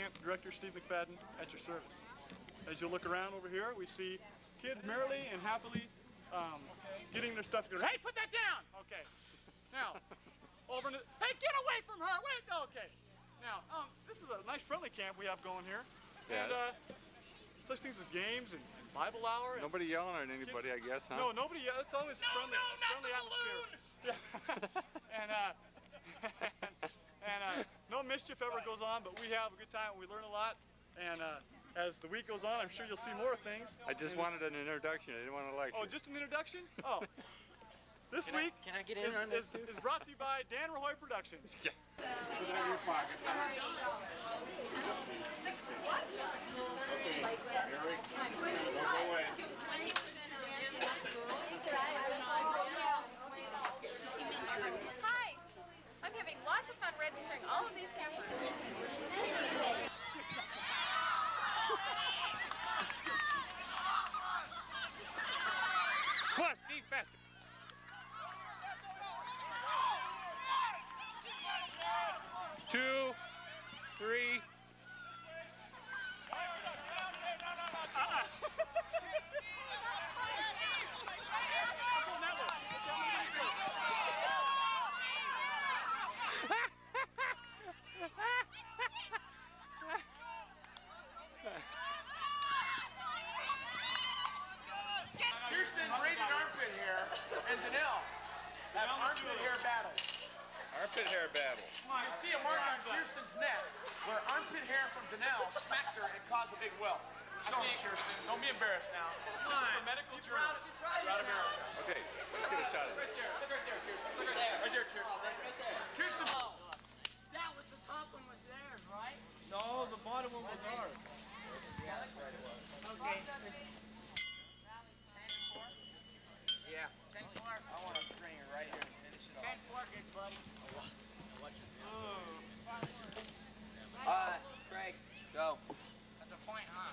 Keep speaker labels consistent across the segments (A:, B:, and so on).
A: Camp Director Steve McFadden at your service. As you look around over here, we see kids merrily and happily getting their stuff together. Hey, put that down! Okay. Now, over to, hey, get away from her! Wait, okay. Now, this is a nice friendly camp we have going here.
B: Yeah.
A: And such things as games and Bible hour. And
B: nobody yelling at anybody, kids, I guess, huh?
A: No, nobody yelling. It's always friendly, friendly atmosphere. Yeah. and no mischief ever goes on, but we have a good time. We learn a lot. And as the week goes on, I'm sure you'll see more things.
B: I just wanted an introduction. I didn't want to lecture.
A: Oh, just an introduction? Oh. This week
C: can I get in on this
A: is brought to you by Dan Rahoy Productions.
B: Yeah.
D: Put it in your pocket. Okay, Eric, don't go away.
E: Hi, I'm having lots of fun registering all of these campers.
B: Come on, Steve, faster. Two, three.
C: Houston, Braden Armpit hair, and Danelle have armpit hair battle.
B: Armpit hair battle.
C: You see a mark on Houston's neck where armpit hair from Danelle smacked her and caused a big welt. Show me, Kirsten. Don't be embarrassed now. This is for medical journals. Proud America.
B: Okay, let's get a shot at it.
C: Right there. Look right there, Kirsten. Look right there. Right there, Kirsten. Right there. Kirsten.
F: Oh, that was the top one was theirs, right?
C: No, the bottom one was ours.
F: Okay.
C: Yeah.
F: 10-4.
C: I want to bring it right here and finish it off.
F: 10-4, good buddy.
C: Craig, go.
F: That's a point, huh?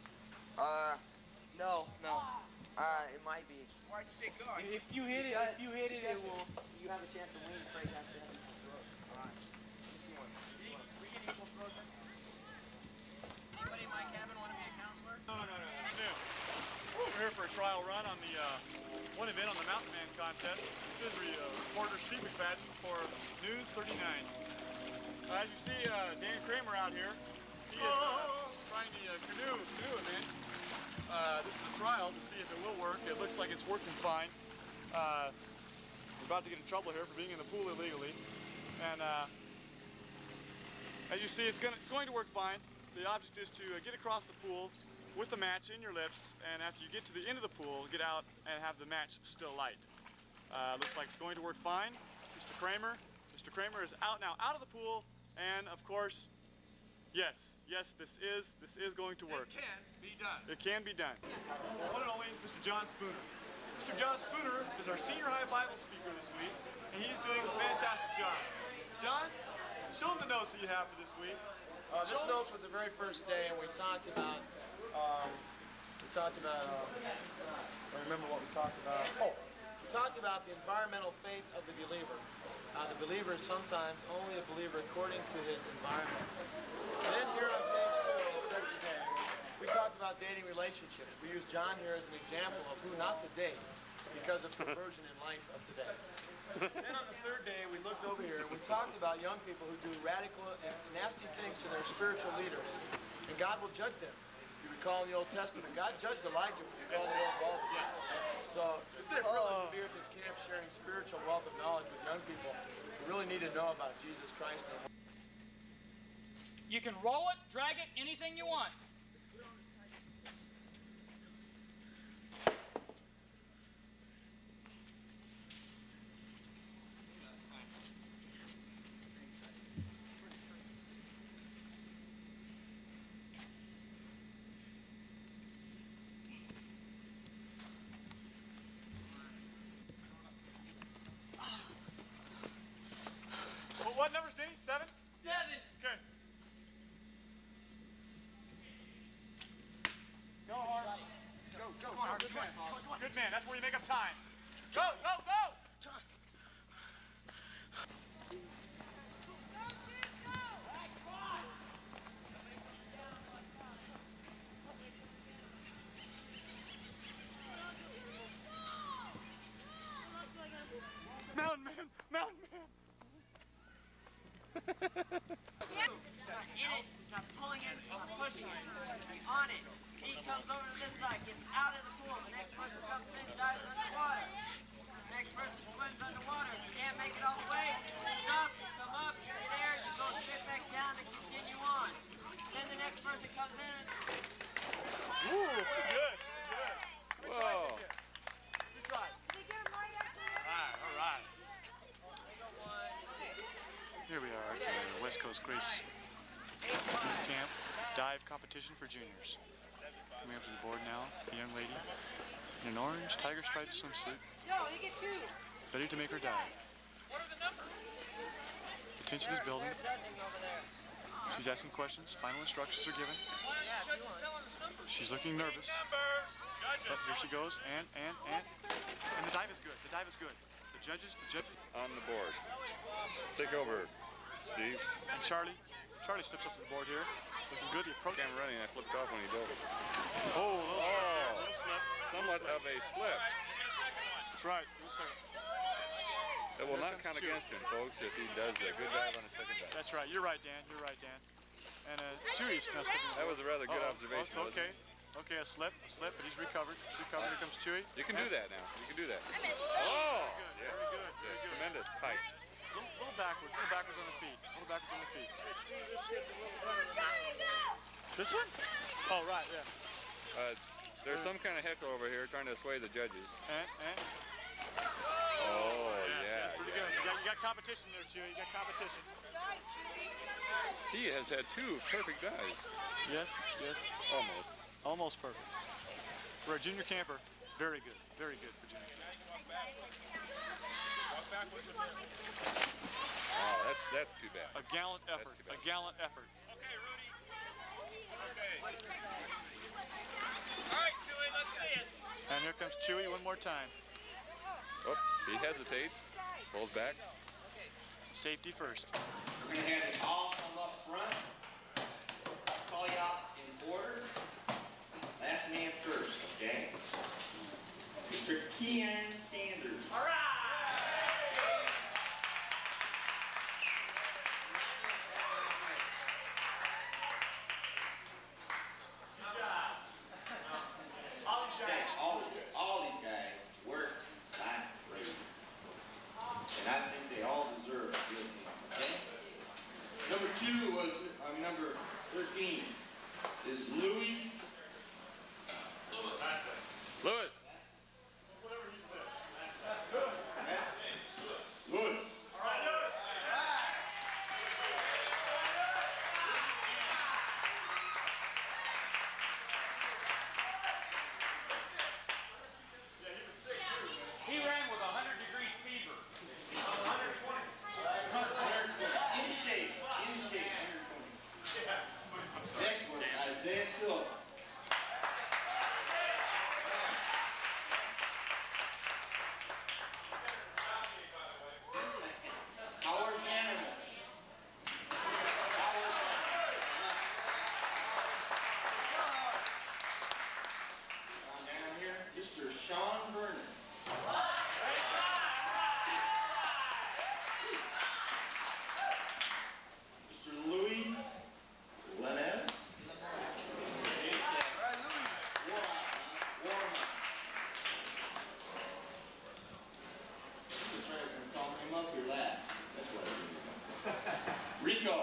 C: No. It might be.
F: Why'd you say go?
C: If you hit it, it will. You have a chance to win. Craig has to have equal throws. All right.
F: We get equal throws. Anybody in my cabin want to be a counselor?
A: No. We're here for a trial run on the one event on the Mountain Man contest. This is reporter Steve McFadden for News 39. As you see, Dan Kramer out here. He is trying the canoe event. This is a trial to see if it will work. It looks like it's working fine. We're about to get in trouble here for being in the pool illegally. And as you see, it's going to work fine. The object is to get across the pool with the match in your lips, and after you get to the end of the pool, get out and have the match still light. Looks like it's going to work fine. Mr. Kramer is out now, out of the pool, and of course, yes, this is going to work.
D: It can be done.
A: It can be done. One and only Mr. John Spooner. Mr. John Spooner is our senior high Bible speaker this week, and he's doing a fantastic job. John, show him the notes that you have for this week.
C: This notes was the very first day, and we talked about, I remember what we talked about. Oh, we talked about the environmental faith of the believer. The believer is sometimes only a believer according to his environment. And then here on page 2, on the second day, we talked about dating relationships. We used John here as an example of who not to date because of perversion in life of today. Then on the third day, we looked over here and we talked about young people who do radical and nasty things to their spiritual leaders. And God will judge them. If you recall in the Old Testament, God judged Elijah for the old wealth. Yes. So it's been a privilege to be at this camp sharing spiritual wealth of knowledge with young people who really need to know about Jesus Christ.
F: You can roll it, drag it, anything you want.
A: What numbers, Denny? 7?
F: 7.
A: Okay. Go hard. Go. Come on, good man. Good man. That's where you make up time. Go.
G: in it, got pulling it, pushing it, on it. He comes over to this side, gets out of the pool. The next person comes in, dives underwater. The next person swims underwater. If you can't make it all the way, stop, come up, you're in air, you go straight back down and continue on. Then the next person comes in and...
A: Ooh, pretty good.
B: Whoa.
A: Good try. All right. Here we are at the West Coast Grace Camp dive competition for juniors. Coming up to the board now, a young lady in an orange tiger striped swimsuit, ready to make her dive.
F: What are the numbers?
A: The tension is building. She's asking questions. Final instructions are given.
F: Why aren't the judges telling us numbers?
A: She's looking nervous. But here she goes, and the dive is good. The dive is good. The judges.
B: On the board. Take over, Steve.
A: And Charlie steps up to the board here. Looking good. The approach.
B: Camera running. I flipped off when he dove.
A: Oh, little slip.
B: Somewhat of a slip.
A: That's right.
B: It will not count against him, folks, if he does a good dive on a second dive.
A: That's right. You're right, Dan. And Chewy's now stepping.
B: That was a rather good observation.
A: It's okay. Okay, a slip, but he's recovered. Here comes Chewy.
B: You can do that now. You can do that.
A: Oh!
B: Very good. Tremendous height.
A: A little backwards on the feet. This one? Oh, right, yeah.
B: There's some kind of heckle over here trying to sway the judges.
A: And?
B: Oh, yeah.
A: That's pretty good. You got competition there, Chewy. You got competition.
B: He has had 2 perfect dives.
A: Yes.
B: Almost.
A: Almost perfect. For a junior camper, very good for junior camper.
B: Oh, that's too bad.
A: A gallant effort.
B: Okay, Rudy.
F: Okay. All right, Chewy, let's see it.
A: And here comes Chewy one more time.
B: Oh, he hesitates. Pulls back.
A: Safety first.
H: We're going to have it all come up front. Call you out in order. Last man first, okay? Mr. Keon Sanders.
F: All right.
H: All these guys work like crazy. And I think they all deserve a good one, okay? Number 13 is Louis.
B: Lewis.
A: Whatever he said.
H: Louis.
F: He ran with 100-degree fever. 120.
H: In shape. 120. Next one, Isaiah Silva. Howard Bannerman. Down here, Mr. Sean Vernon. Mr. Louis Lenez. Warman. Just trying to call him up your lap. That's what I do. Rico.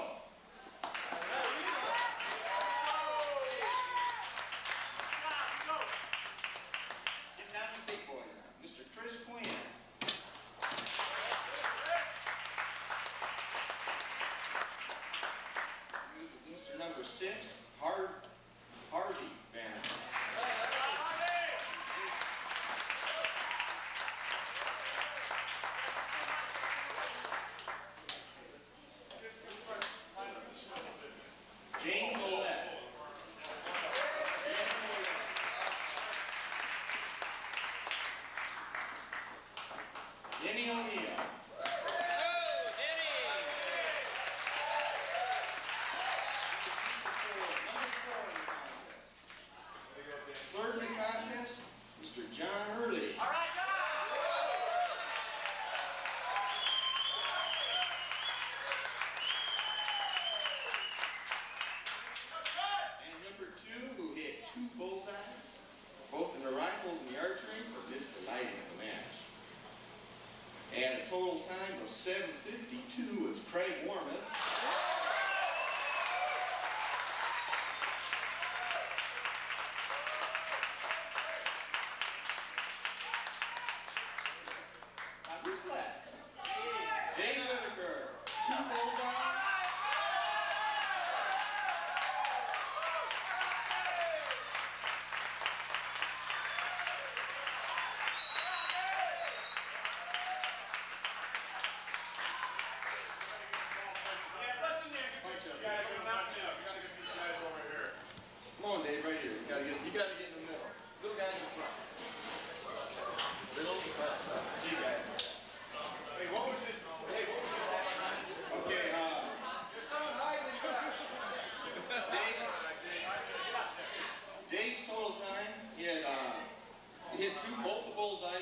H: Get down to the big boys now. Mr. Chris Quinn. Mr. Number 6, Harvey Banner. James Ouellette. Denny O'Neill. Number 4 in the contest.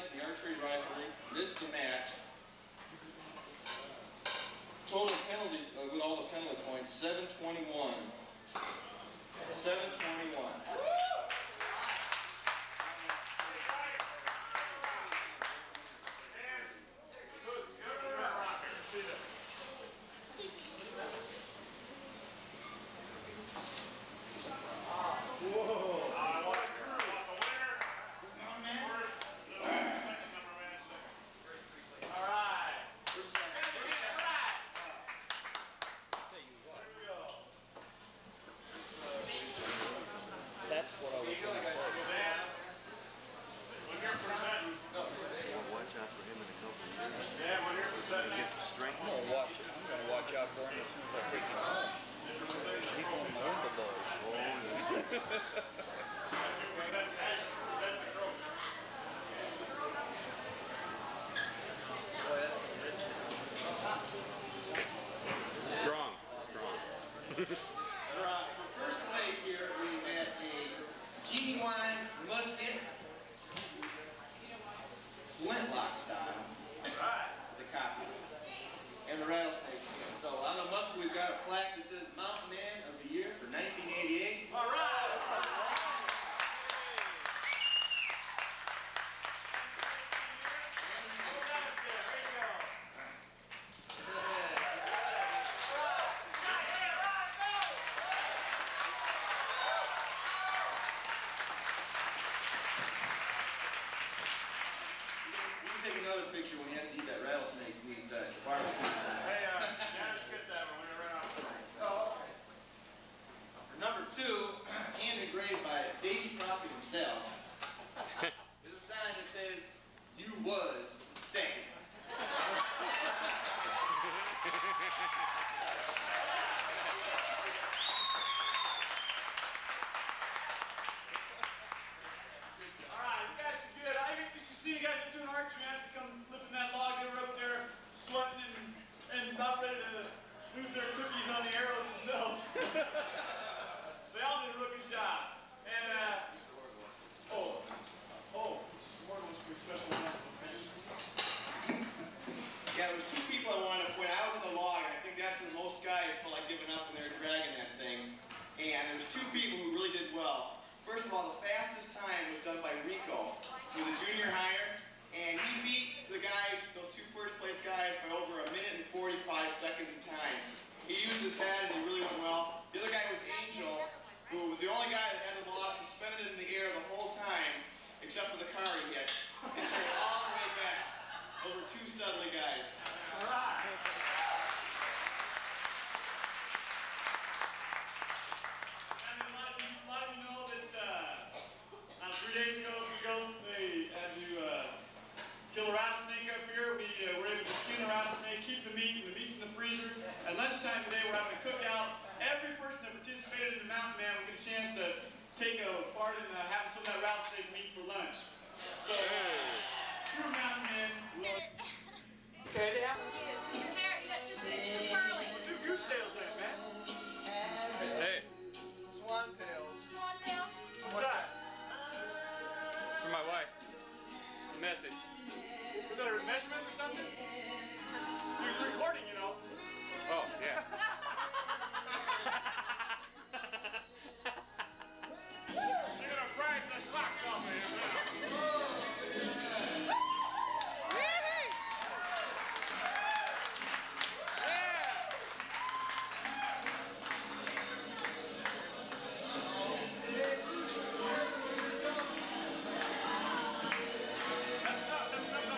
H: finalists in the archery rifle. This is the match. Total penalty, with all the penalty points, 721. 721. For first place here, we had a genuine musket, flintlock style, the copy, and the rattlesnake skin. So on the musket, we've got a plaque that says Mountain Man of the Year for 1988. All right. Take another picture when he has to eat that rattlesnake meat, barbecue.
A: Hey, yeah, just get that one when you're around.
H: Oh, okay. For number 2, hand engraved by Davy Crockett himself, is a sign that says, "You was second."
A: See you guys are doing archery, man. Come lifting that log, they were up there sweating and about ready to lose their cookies on the arrows themselves. They all did a real good job. And, Ward was pretty special enough.
H: Yeah, there was 2 people I wanted to point. I was on the log, and I think that's when most guys felt like giving up when they were dragging that thing. And there was 2 people who really did well. First of all, the fastest time was done by Rico. He was a junior hire, and he beat the guys, those 2 first place guys, by over 1 minute and 45 seconds of time. He used his head, and he really went well. The other guy was Angel, who was the only guy that had the log suspended in the air the whole time, except for the car he hit. And carried it all the way back. Those were 2 studly guys.
A: All right. And a lot of you know that 3 days ago, they had to kill a rattlesnake up here. We were able to skin the rattlesnake, keep the meat, and the meat's in the freezer. At lunchtime today, we're having a cookout. Every person that participated in the Mountain Man will get a chance to take a part in having some of that rattlesnake meat for lunch. So, true Mountain Man. Okay, they have. What do goose tails at, man?
B: Hey.
C: Swan tails.
A: What's that?
B: For my wife. A message.
A: Was that a measurement or something? You're recording, you know.
B: Oh, yeah.
A: They're gonna break the socks off of you now. That's enough,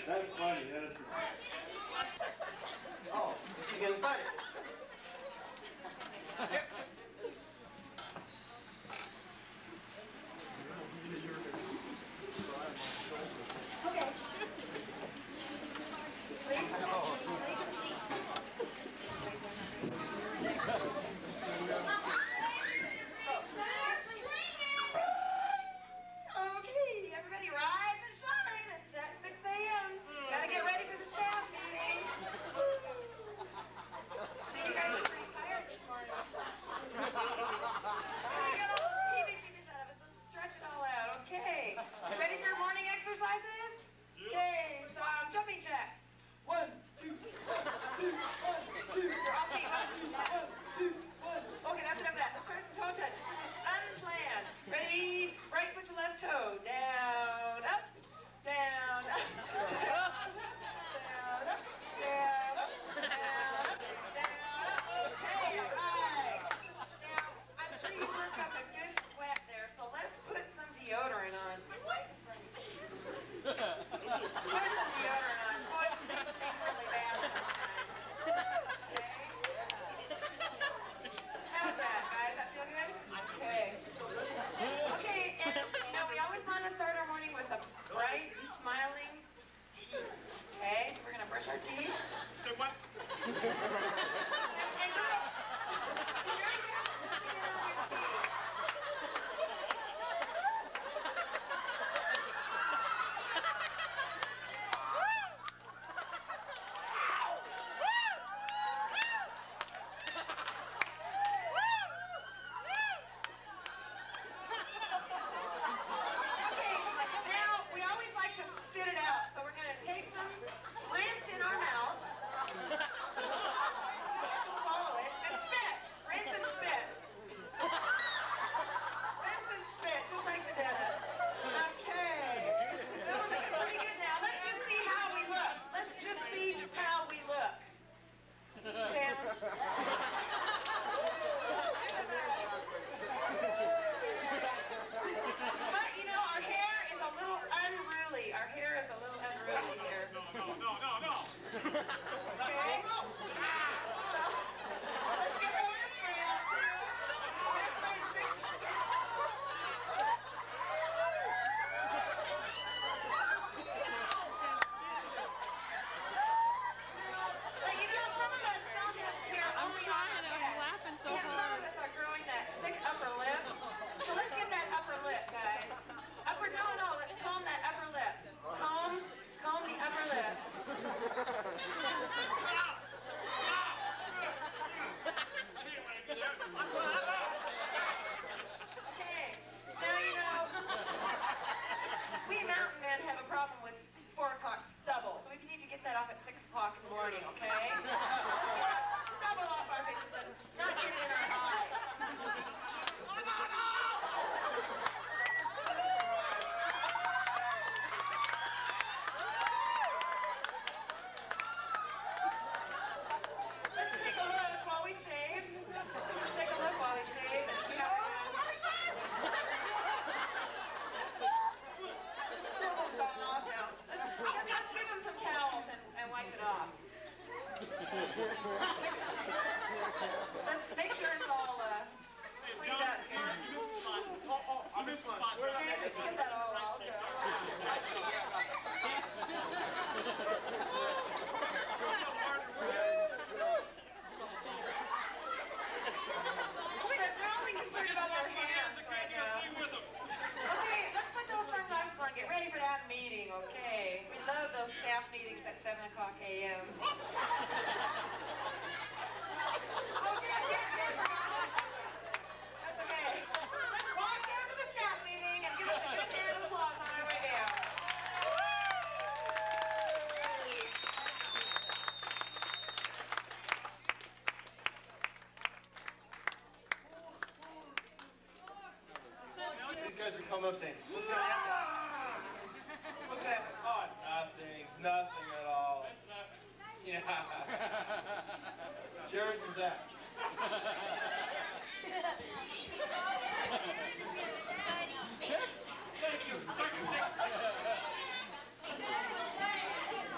D: That's funny. That's
C: Oh, she's getting started.
E: Okay, everybody rise and shine. It's at 6 a.m. Gotta get ready for the staff meeting. See, you guys are pretty tired this morning. We got all the TV figures out of us. Let's stretch it all out. Okay. Ready for your morning exercises? Okay, so jumping jacks. 1, 2, 1, 2, 1, 2. You're off feet. 1, 2, 1, 2, 1. Okay, that's enough of that. Let's start the toe touch. Unplanned. Ready? Right foot to left toe. Down, up, down, up, down, up, down, up, down, up, down, up, down, up. Okay, all right. Now, I'm sure you worked up a good sweat there, so let's put some deodorant on. Put some deodorant on. Boy, this thing really bad sometimes. Okay. How's that, guys? That feel good? Okay. Okay, and you know, we always want to start our morning with a bright, smiling teeth. Okay? We're going to brush our teeth.
A: So what?
E: And go. Be very careful with the end of your teeth. Okay, now we always like to spit it out, so we're going to take some rinse in our mouth, swallow it, and spit. Rinse and spit. Rinse and spit, just like the dentist. Okay. That was looking pretty good now. Let's just see how we look. Let's just see how we look. Tim? But, you know, our hair is a little unruly. Our hair is a little unruly here.
A: No.
E: Okay? So, let's get the hairspray out, too. Hairspray and fix it. But, you know, some of us don't have hair only on our head.
I: laughing so
E: Yeah, some of us are growing that thick upper lip. So let's get that upper lip, guys. No, let's comb that upper lip. Comb the upper lip. Okay, now you know, we mountain men have a problem with 4 o'clock stubble, so we need to get that off at 6 o'clock in the morning, okay? Stubble off our faces and not get it in our eyes. Let's take a look while we shave. Let's take a look while we shave and see how let's give him some towels and wipe it off. Let's make sure it's all cleaned up here.
A: I missed the spot.
E: Get that all out, Joe. They're only concerned about their hands right now. Okay, let's put those sunglasses on. Get ready for that meeting, okay? We love those staff meetings at 7 o'clock a.m. That's okay. Let's walk down to the staff meeting and give us a good hand of applause on our way down.
C: These guys are coming up saying, what's gonna happen? What's gonna happen? Oh, nothing at all. Yeah. Jared and Zach.
A: Thank you.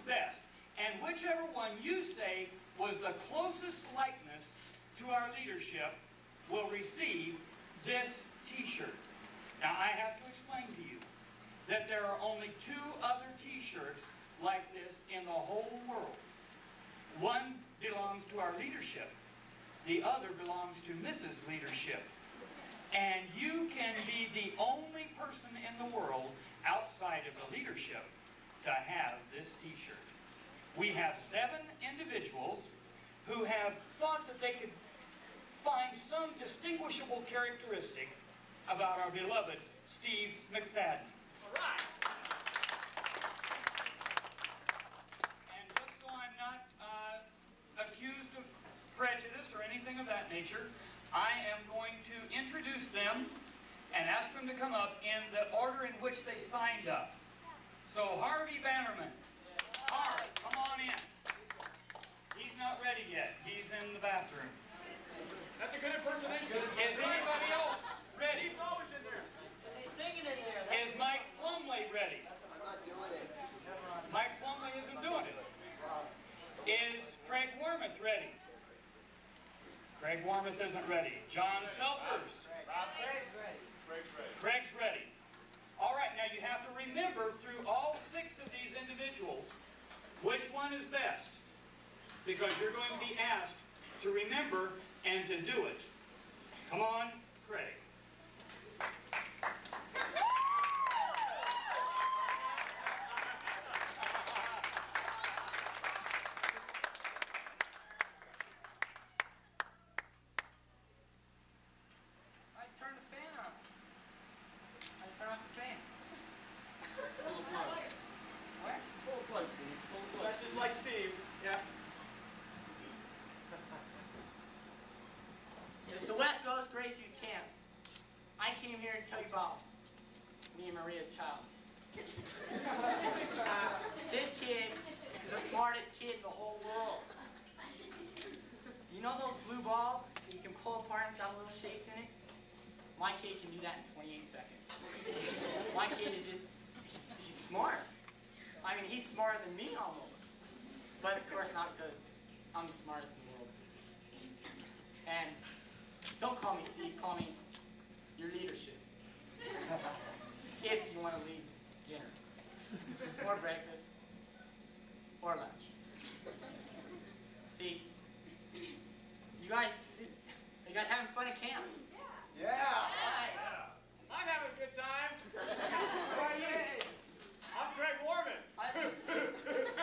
F: best. And whichever one you say was the closest likeness to our leadership will receive this t-shirt. Now, I have to explain to you that there are only 2 other t-shirts like this in the whole world. One belongs to our leadership. The other belongs to Mrs. Leadership. And you can be the only person in the world outside of the leadership to have this t-shirt. We have 7 individuals who have thought that they could find some distinguishable characteristic about our beloved Steve McFadden. All right. And just so I'm not accused of prejudice or anything of that nature, I am going to introduce them and ask them to come up in the order in which they signed up. So Harvey Bannerman. Harvey, come on in. He's not ready yet. He's in the bathroom.
A: That's a good impersonation.
F: Is anybody else ready?
A: He's always in there.
G: He's singing in there.
F: Is Mike Plumley ready?
C: I'm not doing it.
F: Mike Plumley isn't doing it. Is Craig Wormuth ready? Craig Wormuth isn't ready. John Selkers.
G: Craig's ready.
F: Craig's ready. All right, now you have to remember through all 6 of these individuals which one is best, because you're going to be asked to remember and to do it. Come on, Craig.
G: I turned the fan on. I turned off the fan.
C: Full of blood.
G: What?
C: Full of blood, Steve. Full of blood.
A: That's just like Steve.
C: Yeah.
G: It's the West Coast Grace Youth Camp. I came here to tell you about me and Maria's child. This kid is the smartest kid in the whole world. You know those blue balls that you can pull apart and got little shapes in it? My kid can do that in 28 seconds. My kid is just, he's smart. I mean, he's smarter than me almost. But of course not, because I'm the smartest in the world. And don't call me Steve, call me your leadership. If you want to lead dinner, or breakfast, or lunch. See, you guys having fun at camp?
A: Yeah.
G: Yeah.
A: I'm having a good time.
G: Who are you?
A: I'm Craig Wormuth.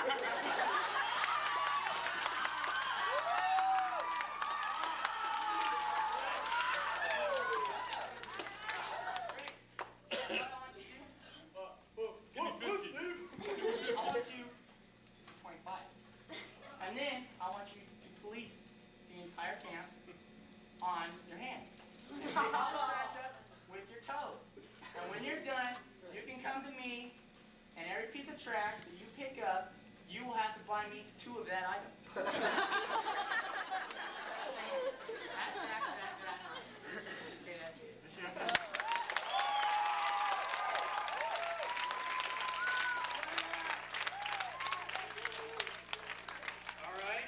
A: Give me 50.
G: I want you 25. And then I want you to police the entire camp on your hands. And pick all the trash up with your toes. And when you're done, you can come to me, and every piece of trash that you pick up, you will have to buy me 2 of that item. That's that. Okay, that's it.
F: All right.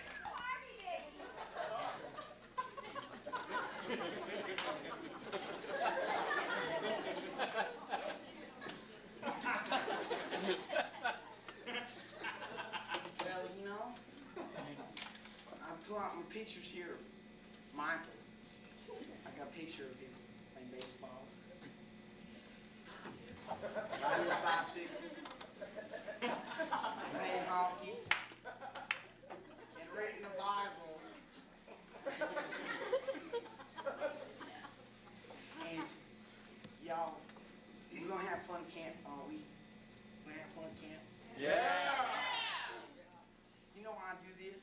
G: Well, you know, I pull out my pictures here of Michael. I got a picture of him playing baseball, riding his bicycle, playing hockey, and reading the Bible. And y'all, we're gonna have fun camp all week. We're gonna have fun camp.
A: Yeah.
G: You know why I do this?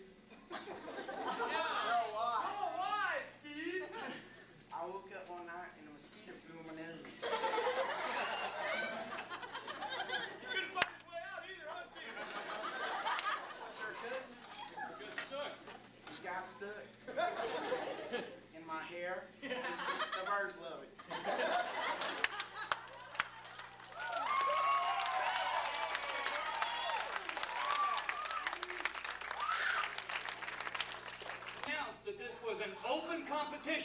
A: Yeah. Why, Steve?
G: I woke up one night and a mosquito flew in my nose.
A: He couldn't find his way out either, huh, Steve?
G: Sure could.
A: Good stuff.
G: It got stuck in my hair. The birds love it.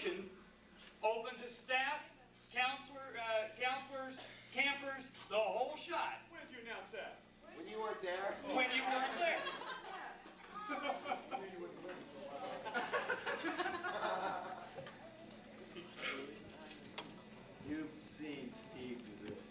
F: station open to staff, counselors, campers, the whole shot.
A: When did you announce that?
C: When you weren't there?
F: When you weren't there.
C: You've seen Steve do this.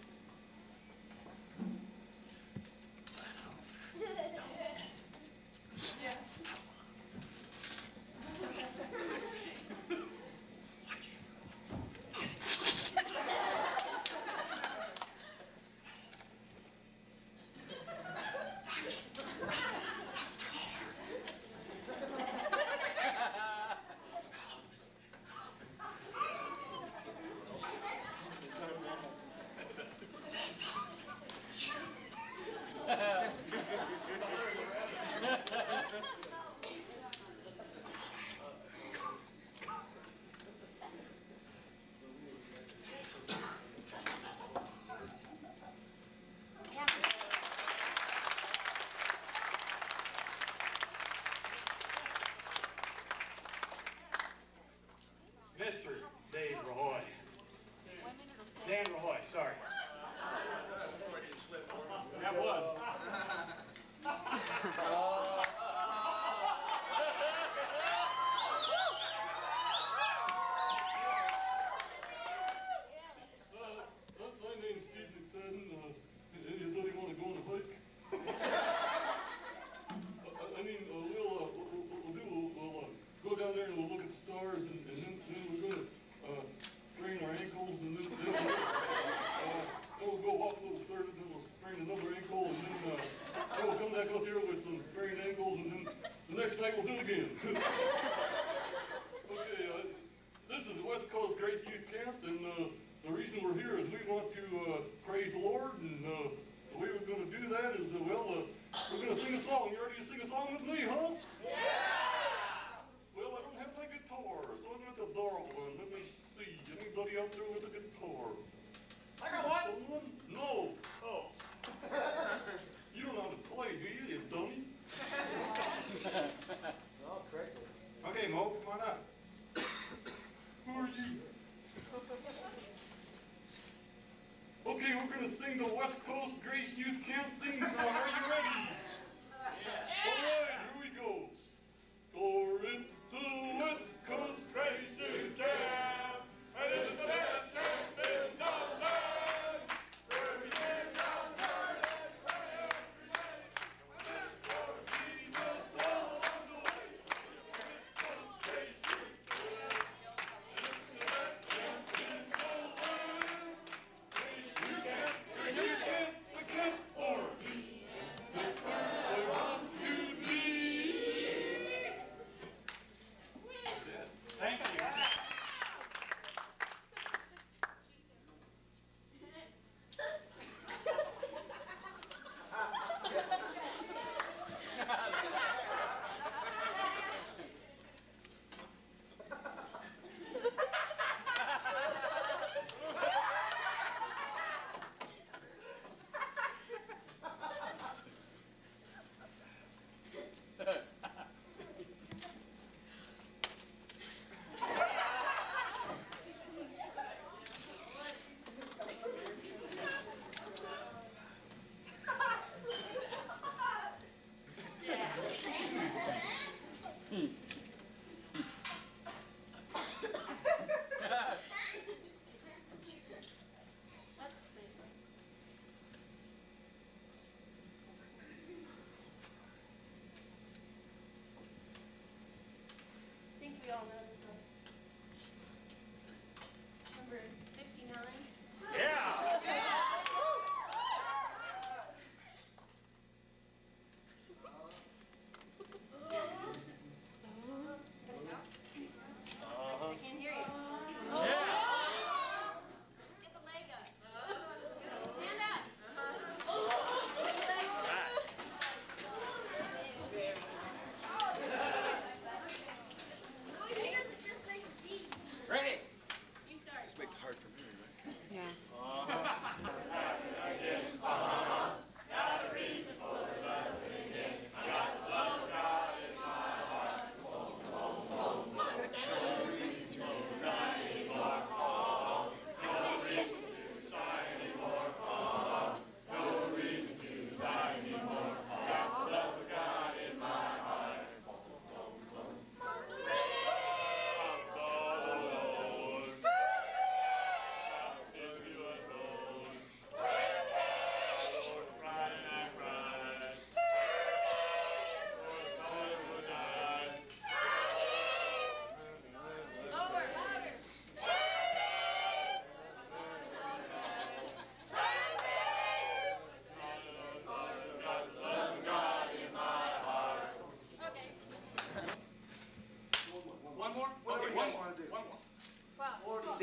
F: Mr. Dave Rahoy. Dan Rahoy, sorry.
A: That was.
F: My name's Steve McFadden. Anybody want to go on a hike? We'll go down there and we'll look at the stars, and then we're going to sprain our ankles, and then we'll go walk a little further, and then we'll sprain another ankle, and then we'll come back up here with some sprained ankles, and then the next night we'll do it again. Okay, this is the West Coast Grace Youth Camp, and the reason we're here is we want to praise the Lord, and the way we're going to do that is, we're going to sing a song. You ready to sing a song with me, huh? Well, I don't have my guitar, so I'm going to borrow one. Let me see. Anybody out there with a guitar?
A: I got one.
F: Someone? No.
A: Oh.
F: You don't know how to play, do you dummy?
C: Oh, correct.
F: Okay, Mo, come on up. Who are you? Okay, we're going to sing the West Coast Grace Youth Camp theme song. Are you ready? Yeah. All right, here we go. For it's the West Coast Grace Youth Camp, and it's the best camp in downtown, where we get down hard and pray every day, and for Jesus all along the way. West Coast Grace Youth Camp, and it's the best camp in downtown. Grace Youth Camp, the camp for me.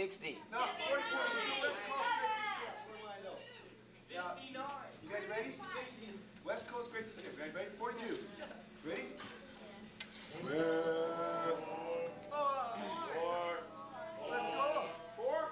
I: 60.
J: No, 42. West Coast great to the hip. What do I know? 59. You guys ready? 60. West Coast great to the hip. Ready? 42. Ready? Let's go. 4.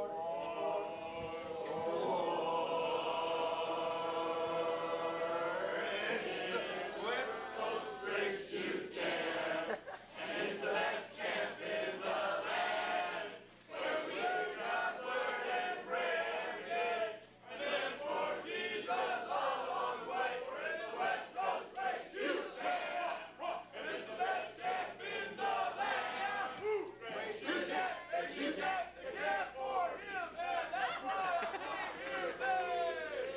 J: It's West Coast Race Youth Camp, and it's the best camp in the land, where we got word and prayer, and live for Jesus all along the way. It's the West Coast Race Youth Camp, and it's the best camp in the land. Race Youth Camp, the camp for him, and that's why I'm here today.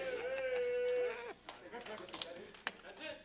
J: That's it.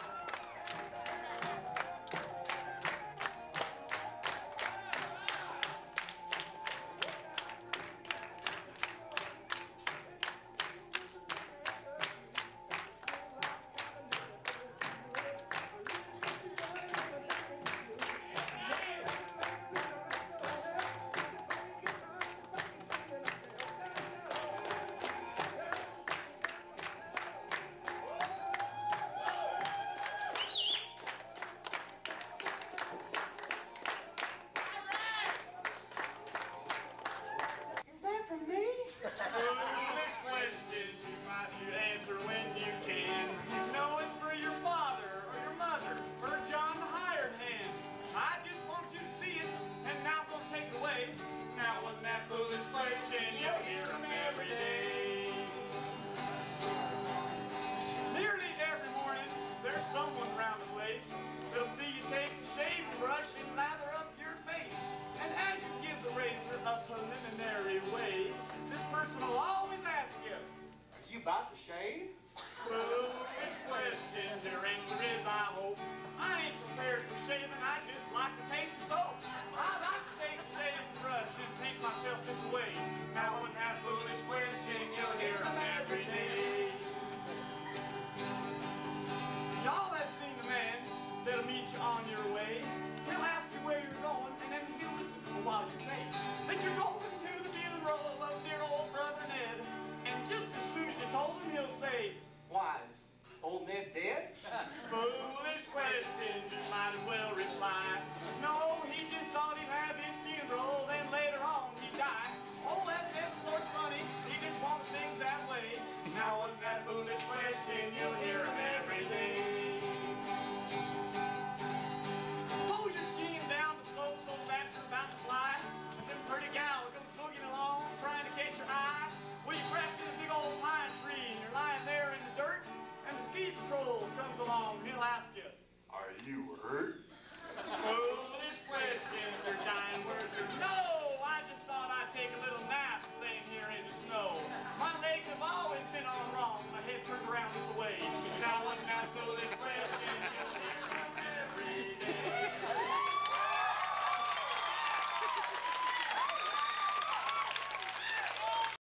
E: Is that for me?
A: Foolish questions you might answer when you can. You know it's for your father or your mother or John the hired hand. I just want you to see it, and now I'm gonna take it away. Now wasn't that foolish question? You'll hear them every day. Nearly every morning, there's someone around the place. They'll see you take a shaving brush and lather up your face. And as you give the razor a preliminary wave, this person will always ask you,
F: Are you about to shave?
A: foolish questions, your answer is I hope. I ain't prepared for shaving, I just like to taste the soap. I like to take a shaving brush and take myself this way. Now wouldn't that foolish question, you'll hear them every day. Y'all have seen the man that'll meet you on your way. He'll ask you where you're going, and then he'll listen for while you say that you're going to the funeral of dear old brother Ned. And just as soon as you told him, he'll say,
F: Why, is old Ned dead?
A: foolish questions, you might as well reply. No, he just thought he'd have his funeral, then later on he'd die. Oh, that Ned's sort of funny, he just wants things that way. Now wasn't that foolish question, you'll hear him every day. Suppose you're skiing down the slope so fast you're about to fly. Some pretty gal comes boogieing along, trying to catch your eye. Well, you crash in a big old pine tree, and you're lying there in the dirt, and the ski patrol comes along, and he'll ask you,
D: Are you hurt?
A: foolish questions, or dying words, or no, I just thought I'd take a little nap laying here in the snow. My legs have always been all wrong, my head turned around this way. Now wasn't that foolish question, you'll hear them every day.